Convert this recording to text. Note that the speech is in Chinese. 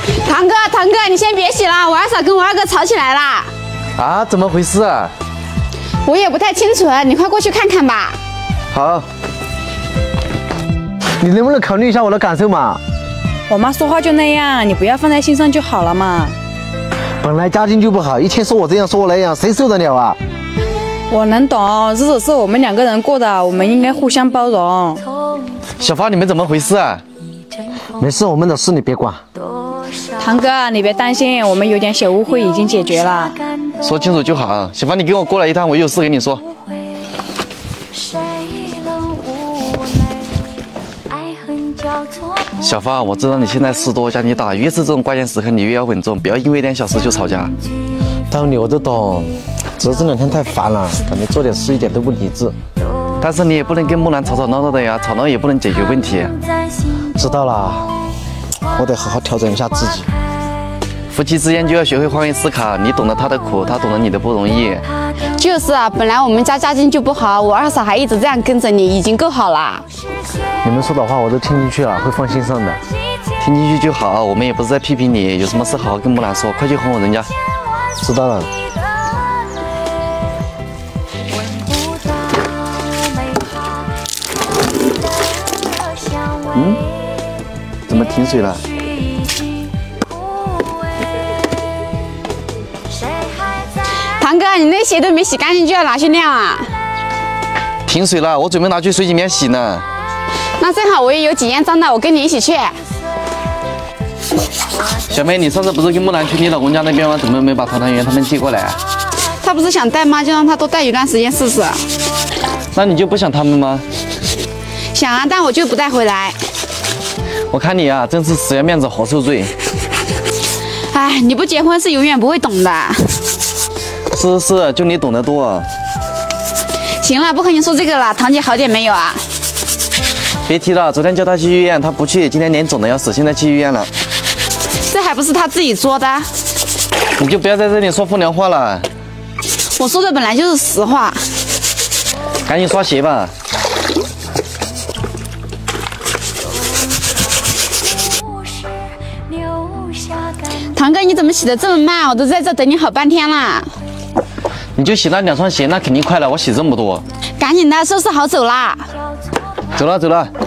堂哥，你先别洗了，我二嫂跟我二哥吵起来了。 啊，怎么回事啊？ 我也不太清楚，你快过去看看吧。 好。你能不能考虑一下我的感受嘛？ 我妈说话就那样，你不要放在心上就好了嘛。 本来家境就不好，一天说我这样说我那样，谁受得了啊？ 我能懂，日子是我们2个人过的，我们应该互相包容。 小芳，你们怎么回事啊？没事，我们的事你别管。 堂哥，你别担心，我们有点小误会已经解决了。 说清楚就好。小芳，你跟我过来一趟，我有事跟你说。小芳，我知道你现在事多压力大，越是这种关键时刻，你越要稳重，不要因为一点小事就吵架。道理我都懂，只是这2天太烦了，感觉做点事一点都不理智。但是你也不能跟木兰吵吵闹闹的呀，吵闹也不能解决问题。知道了，我得好好调整一下自己。夫妻之间就要学会换位思考，你懂得他的苦，他懂得你的不容易。 就是啊，本来我们家境就不好，我二嫂还一直这样跟着你，已经够好了。 你们说的话我都听进去了，会放心上的。听进去就好，我们也不是在批评你，有什么事好好跟木兰说，快去哄哄人家。知道了。怎么停水了？ 堂哥，你那鞋都没洗干净就要拿去晾啊？ 停水了，我准备拿去水里面洗呢。 那正好我也有几样脏的，我跟你一起去。 小妹，你上次不是跟木兰去你老公家那边吗？怎么没把团团圆他们接过来？ 他不是想带吗？就让他多带一段时间试试。 那你就不想他们吗？ 想啊，但我就不带回来。 我看你啊，真是死要面子活受罪。 哎，你不结婚是永远不会懂的。 是，就你懂得多。 行了，不和你说这个了。堂姐好点没有啊？ 别提了，昨天叫她去医院，她不去，今天脸肿得要死，现在去医院了。 这还不是她自己说的？ 你就不要在这里说风凉话了。 我说的本来就是实话。 赶紧刷鞋吧。 堂哥，你怎么洗得这么慢？我都在这等你好半天了。 你就洗那2双鞋，那肯定快了。我洗这么多。 赶紧的，收拾好走啦。 走了。